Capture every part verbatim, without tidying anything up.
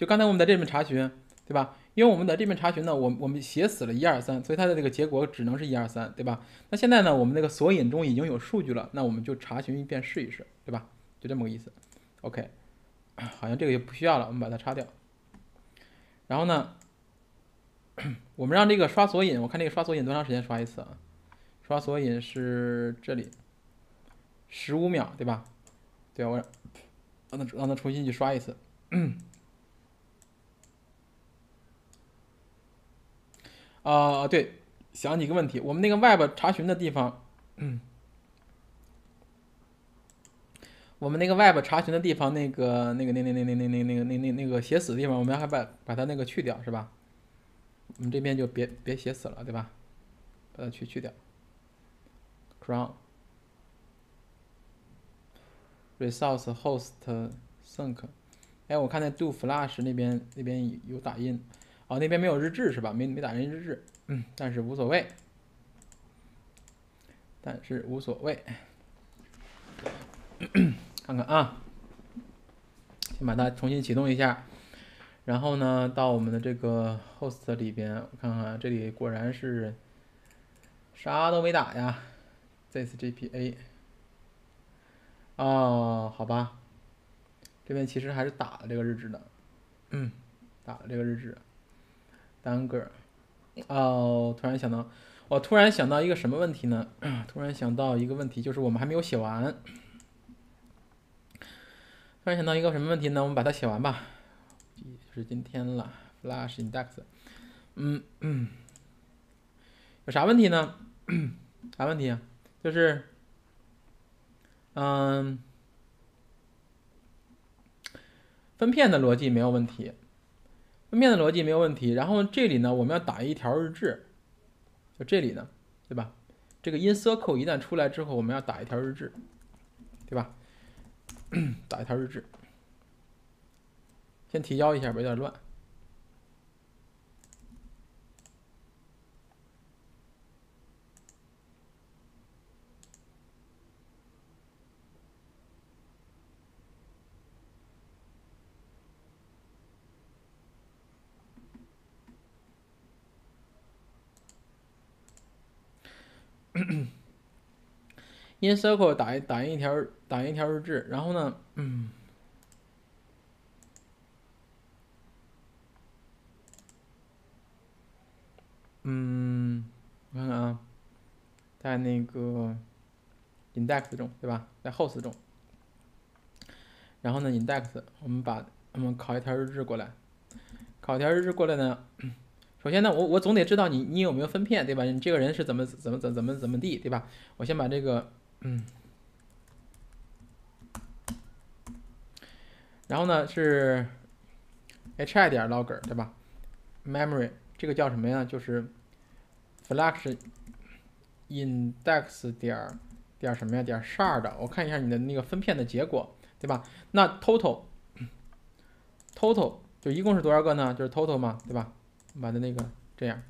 就刚才我们在这边查询，对吧？因为我们在这边查询呢，我我们写死了一二三，所以它的这个结果只能是一二三，对吧？那现在呢，我们那个索引中已经有数据了，那我们就查询一遍试一试，对吧？就这么个意思。OK， 好像这个就不需要了，我们把它擦掉。然后呢，我们让这个刷索引，我看这个刷索引多长时间刷一次啊？刷索引是这里，十五秒，对吧？对，我让它让它重新去刷一次。啊、呃，对，想几个问题，我们那个 Web 查询的地方，嗯，我们那个 Web 查询的地方，那个那个那那那那那那那个那那那个写死的地方，我们还把把它那个去掉，是吧？我们这边就别别写死了，对吧？把它去去掉。Crown Resource Host Sync， 哎，我看那 Do Flash 那边那边有打印，哦，那边没有日志是吧？没没打印日志，嗯，但是无所谓，但是无所谓。看看啊，先把它重新启动一下，然后呢，到我们的这个 host 里边，我看看这里果然是啥都没打呀 ，this G P A。哦，好吧，这边其实还是打了这个日志的，嗯，打了这个日志。单个，哦，突然想到，我突然想到一个什么问题呢？突然想到一个问题，就是我们还没有写完。突然想到一个什么问题呢？我们把它写完吧。就是今天了 ，Flash Index， 嗯嗯，有啥问题呢？啥问题啊？就是，嗯，分片的逻辑没有问题，分片的逻辑没有问题。然后这里呢，我们要打一条日志，就这里呢，对吧？这个 in circle 一旦出来之后，我们要打一条日志，对吧？打一条日志，先提交一下吧，有点乱。in circle 打一打印一条打印一条日志，然后呢，嗯嗯，我看看啊，在那个 index 中，对吧？在 host 中，然后呢 index 我们把我们拷一条日志过来，拷一条日志过来呢，首先呢，我我总得知道你你有没有分片，对吧？你这个人是怎么怎么怎么怎么怎么地，对吧？我先把这个，嗯，然后呢是 hi 点 logger， 对吧 ？memory 这个叫什么呀？就是 flash index 点点什么呀？点 shard， 我看一下你的那个分片的结果，对吧？那 total total 就一共是多少个呢？就是 total 嘛，对吧？把它那个这样，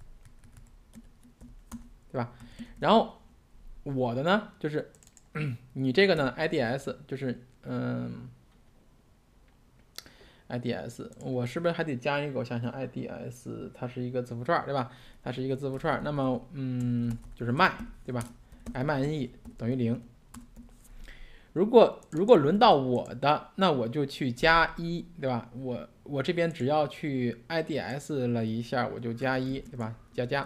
对吧？然后我的呢，就是你这个呢 I D S 就是嗯 I D S， 我是不是还得加一个？我想想 I D S 它是一个字符串，对吧？它是一个字符串，那么嗯就是 my， 对吧 ？M I N E 等于零。如果如果轮到我的，那我就去加一，对吧？我我这边只要去 I D S 了一下，我就加一，对吧？加加，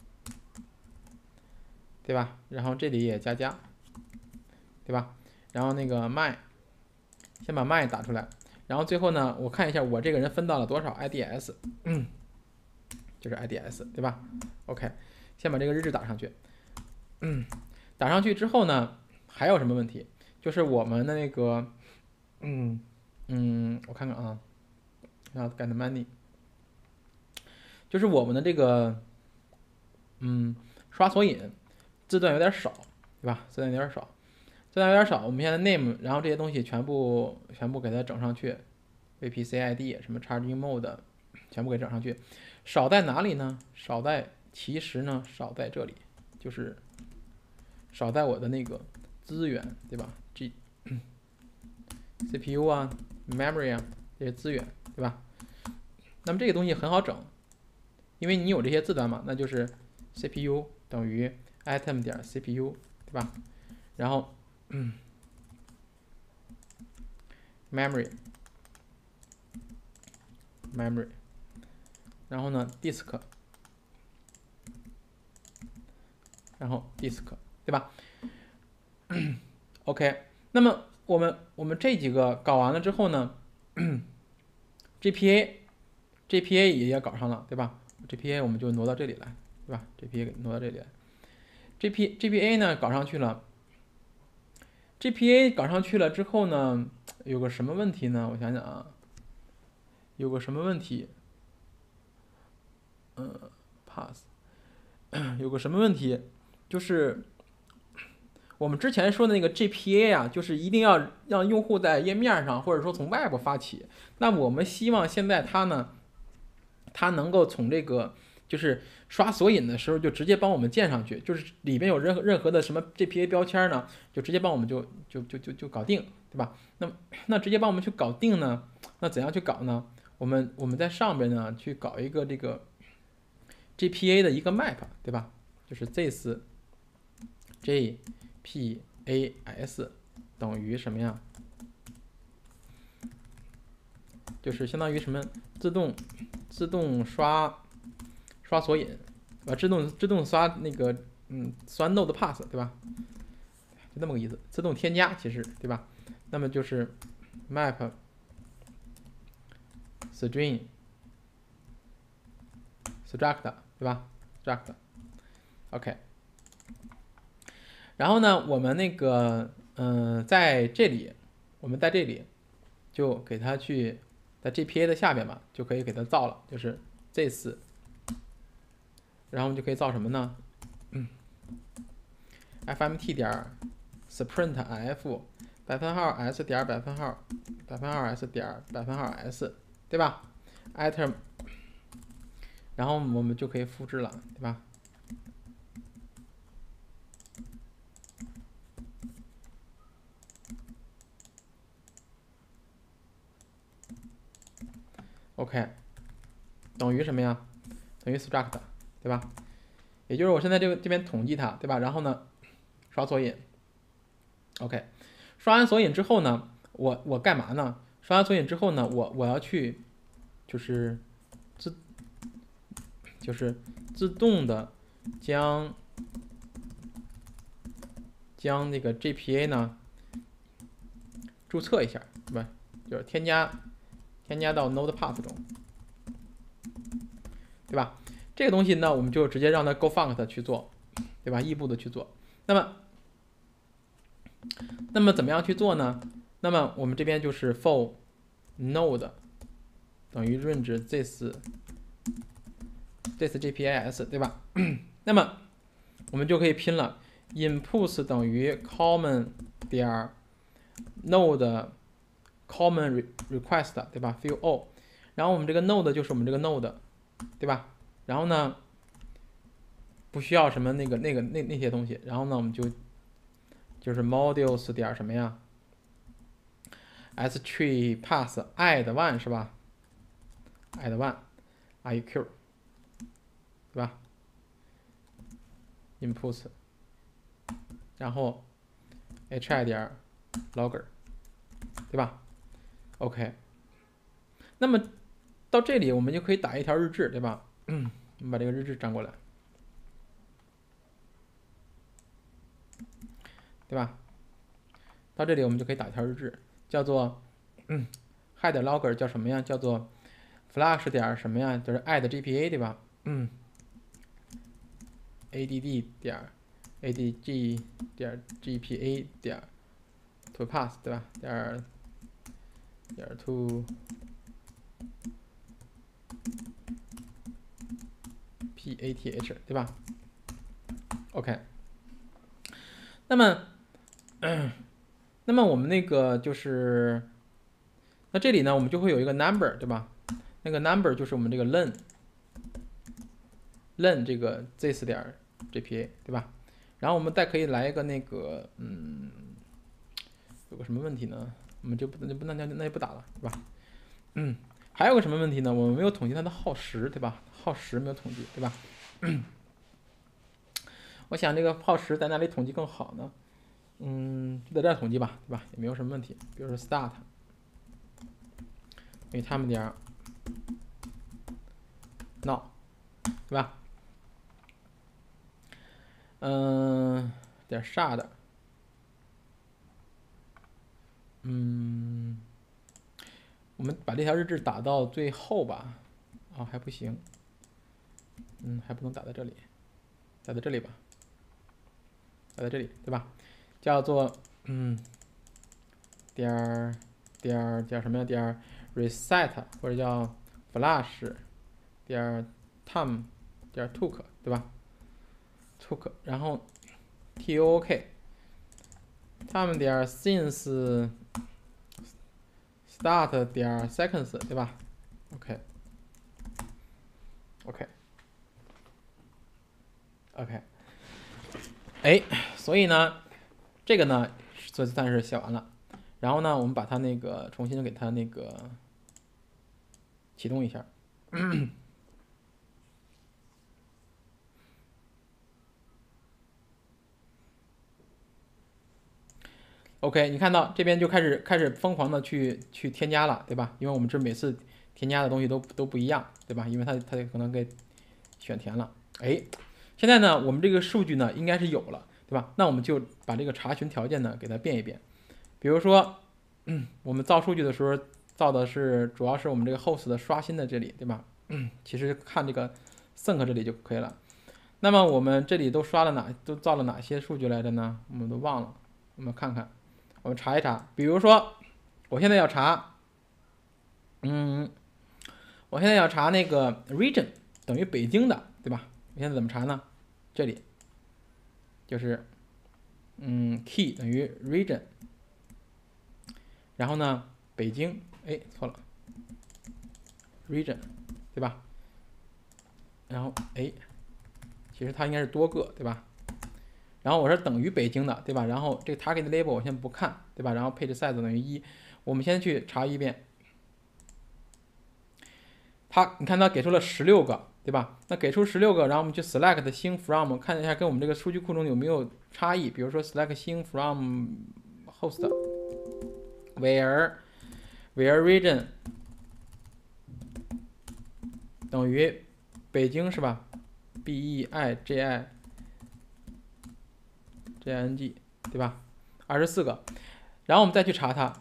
对吧？然后这里也加加，对吧？然后那个 my， 先把 my 打出来，然后最后呢，我看一下我这个人分到了多少 I D S， 嗯，就是 I D S， 对吧 ？OK， 先把这个日志打上去，嗯，打上去之后呢，还有什么问题？就是我们的那个，嗯嗯，我看看啊，要 get money， 就是我们的这个，嗯，刷索引字段有点少，对吧？字段有点少，字段有点少。我们现在 name， 然后这些东西全部全部给它整上去 ，V P C I D 什么 charging mode 全部给整上去。少在哪里呢？少在其实呢，少在这里，就是少在我的那个资源，对吧？G C P U 啊 ，memory 啊， 这些资源，对吧？那么这个东西很好整，因为你有这些字端嘛，那就是 C P U 等于 item 点 C P U， 对吧？然后、嗯、memory memory， 然后呢 disk， 然后 disk， 对吧？OK， 那么我们我们这几个搞完了之后呢，G P A G P A 也要搞上了，对吧 ？G P A 我们就挪到这里来，对吧 ？G P A 挪到这里来 ，G P G P A 呢搞上去了 ，G P A 搞上去了之后呢，有个什么问题呢？我想想啊，有个什么问题？嗯 ，pass， 有个什么问题？就是我们之前说的那个 G P A 啊，就是一定要让用户在页面上或者说从外部发起。那我们希望现在它呢，它能够从这个就是刷索引的时候就直接帮我们建上去，就是里边有任何任何的什么 G P A 标签呢，就直接帮我们就就就就就搞定，对吧？那那直接帮我们去搞定呢？那怎样去搞呢？我们我们在上边呢去搞一个这个 G P A 的一个 map， 对吧？就是 this G P A S 等于什么呀？就是相当于什么自动自动刷刷索引，啊，自动自动刷那个嗯刷 node pass， 对吧？就那么个意思，自动添加其实对吧？那么就是 map string struct 对吧 ？struct OK。然后呢，我们那个嗯、呃，在这里，我们在这里就给它去在 G P A 的下边嘛，就可以给它造了，就是 this， 然后我们就可以造什么呢？嗯 ，fmt 点 sprint f 百分号 s 点百分号百分号 s 点百分号 s， 对吧 ？item， 然后我们就可以复制了，对吧？OK， 等于什么呀？等于 struct， 对吧？也就是我现在这个这边统计它，对吧？然后呢，刷索引 ，OK， 刷完索引之后呢，我我干嘛呢？刷完索引之后呢，我我要去就是自就是自动的将将那个 G P A 呢注册一下，对吧？就是添加添加到 Node Path 中，对吧？这个东西呢，我们就直接让它 Go Funct 去做，对吧？异步的去做。那么，那么怎么样去做呢？那么我们这边就是 for node 等于 range this this G P A S， 对吧？那么我们就可以拼了 ，inputs 等于 common 点 node common request， 对吧 ？fill all， 然后我们这个 node 就是我们这个 node， 对吧？然后呢，不需要什么那个那个那那些东西，然后呢，我们就就是 modules 点什么呀 ？s tree pass add one 是吧 ？add one I Q， 对吧 ？inputs， 然后 hi 点 logger， 对吧 ？OK， 那么到这里我们就可以打一条日志，对吧？嗯，我们把这个日志粘过来，对吧？到这里我们就可以打一条日志，叫做嗯 head logger 叫什么呀？叫做 flash 点什么呀？就是 add G P A 对吧？嗯 ，add 点 adg 点 gpa 点 to pass 对吧？点点 to path 对吧 ？OK， 那么，嗯，那么我们那个就是，那这里呢，我们就会有一个 number 对吧？那个 number 就是我们这个 len len 这个 this 点 gpa 对吧？然后我们再可以来一个那个，嗯，有个什么问题呢？我们就不就不那那那就不打了，对吧？ 嗯，还有个什么问题呢？我们没有统计它的耗时，对吧？耗时没有统计，对吧？我想这个耗时在哪里统计更好呢？嗯，就在这儿统计吧，对吧？也没有什么问题。比如说 start，因为他们点 now， 对吧？嗯，点 shard， 嗯，我们把这条日志打到最后吧。啊、哦，还不行，嗯，还不能打在这里，打在这里吧，打在这里，对吧？叫做嗯点儿点儿点什么呀？点儿 reset 或者叫 flash 点儿 time 点 took， 对吧 ？took， 然后 took time 点 since start 点 seconds， 对吧 ？OK OK OK， 哎，所以呢，这个呢，算算是写完了。然后呢，我们把它那个重新给它那个启动一下。OK， 你看到这边就开始开始疯狂的去去添加了，对吧？因为我们这每次添加的东西都都不一样，对吧？因为它它可能给选填了。哎，现在呢，我们这个数据呢应该是有了，对吧？那我们就把这个查询条件呢给它变一变。比如说，嗯，我们造数据的时候造的是主要是我们这个 host 的刷新的这里，对吧？嗯，其实看这个 sync 这里就可以了。那么我们这里都刷了哪都造了哪些数据来着呢？我们都忘了，我们看看。我们查一查，比如说，我现在要查，嗯，我现在要查那个 region 等于北京的，对吧？我现在怎么查呢？这里就是，嗯 ，key 等于 region， 然后呢，北京，哎，错了 ，region， 对吧？然后哎，其实它应该是多个，对吧？然后我是等于北京的，对吧？然后这个 target label 我先不看，对吧？然后 page size 等于一，我们先去查一遍。它，你看它给出了十六个，对吧？那给出十六个，然后我们去 select 星 from 看一下跟我们这个数据库中有没有差异。比如说 select 星 from host where where region 等于北京是吧 ？B E I J I J I N G 对吧？二十四个，然后我们再去查它，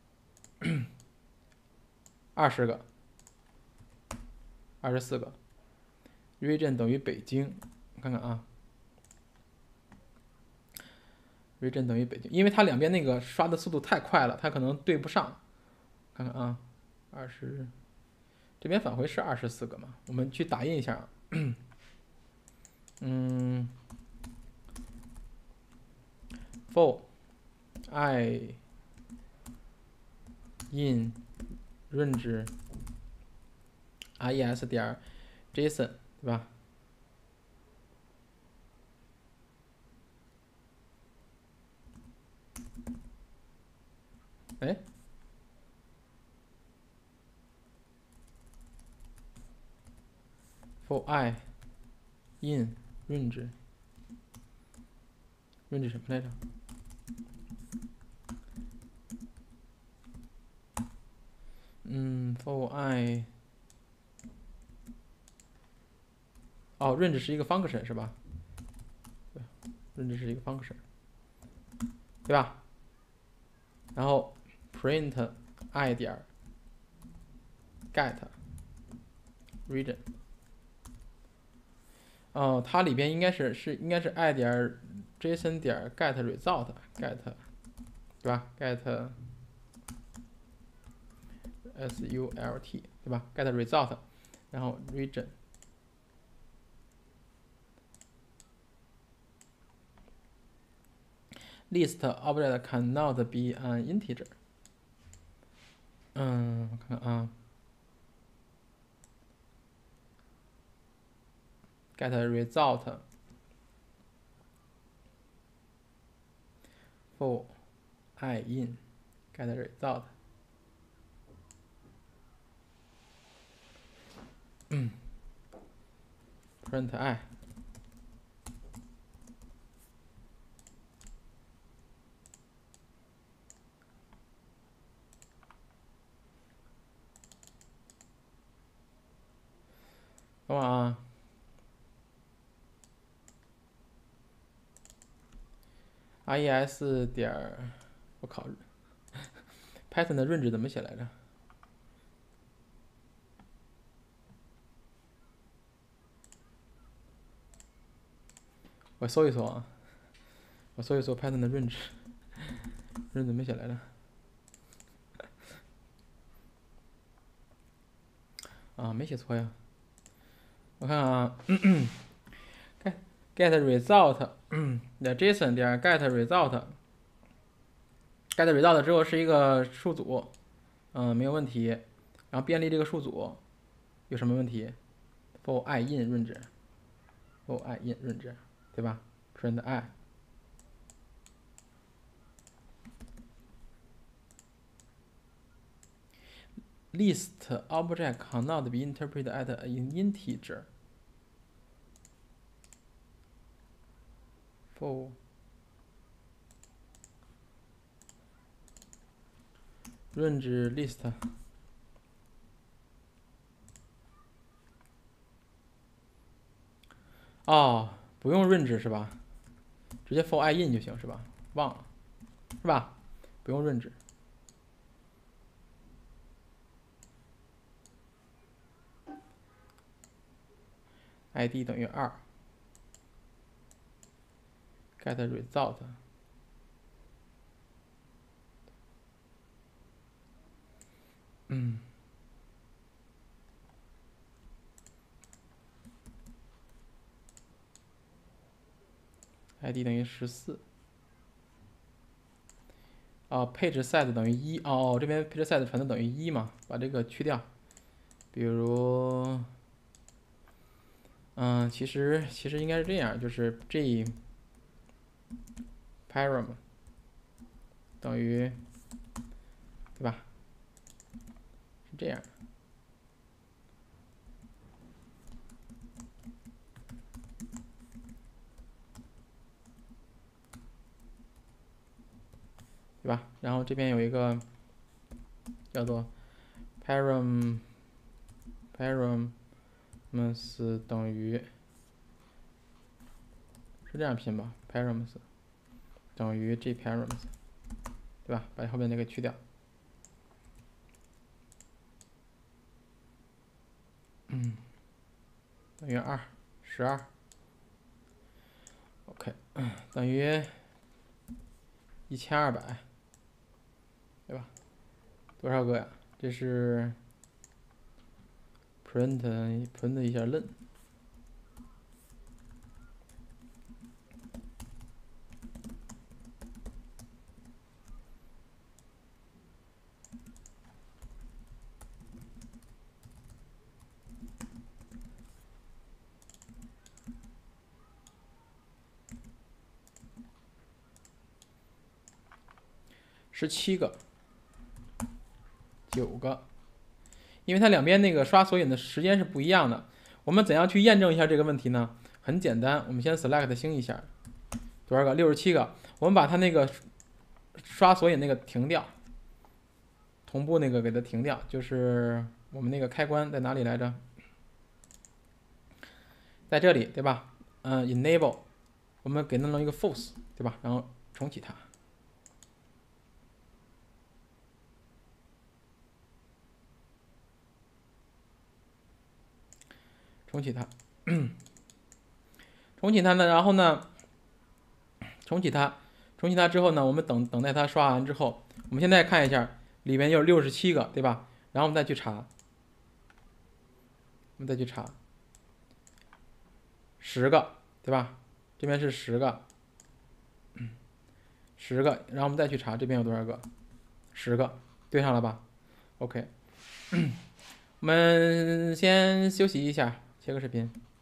二十个，二十四个 region 等于北京，看看啊。region 等于北京，因为它两边那个刷的速度太快了，它可能对不上。看看啊，二十，这边返回是二十四个嘛？我们去打印一下啊。嗯 ，for i in range res 点 json 对吧？哎。for i in range range 什么来着？嗯 ，for i 哦，range 是一个 function 是吧？对，range 是一个 function， 对吧？然后 print i 点 get region。哦，它里边应该是是应该是 i 点 json 点 get result get 对吧 get sult 对吧 get result， 然后 region list object cannot be an integer。嗯，我看看啊 get result for i in get result 嗯 ，print i。等会儿啊 ，res 点儿，我靠 ，Python 的 range 怎么写来着？我搜一搜啊，我搜一搜 Python 的 range，range 怎么写来着？啊，没写错呀。我看看啊 ，get result， 的 JSON 点 get result，get result 之后是一个数组，嗯，没有问题。然后便利这个数组有什么问题 ？for i in range，for i in range， 对吧 ？print i。list object cannot be interpreted at an integer. For range list 哦，不用 range 是吧？直接 for i in 就行是吧？忘了是吧？不用 range。id 等于二 ，get result。嗯。id 等于十四。哦 ，page size 等于一。哦哦，这边 page size 传的等于一嘛，把这个去掉。比如，嗯，其实其实应该是这样，就是 g param 等于，对吧？是这样。对吧？然后这边有一个叫做 param paramus 等于是这样拼吧 ？paramus 等于 g paramus， 对吧？把后面那个去掉。嗯，等于二，十二。OK， 等于一千二百，对吧？多少个呀？这是 print print 一下 len。十七个，九个，因为它两边那个刷索引的时间是不一样的。我们怎样去验证一下这个问题呢？很简单，我们先 select 星一下，多少个？六十七个。我们把它那个刷索引那个停掉，同步那个给它停掉，就是我们那个开关在哪里来着？在这里，对吧？嗯 ，enable， 我们给它弄一个 false， 对吧？然后重启它。重启它，重启它呢，然后呢，重启它，重启它之后呢，我们等等待它刷完之后，我们现在看一下，里面有六十七个，对吧？然后我们再去查，我们再去查，十个，对吧？这边是十个，十个，然后我们再去查这边有多少个，十个，对上了吧 ？OK， 我们先休息一下，切个视频。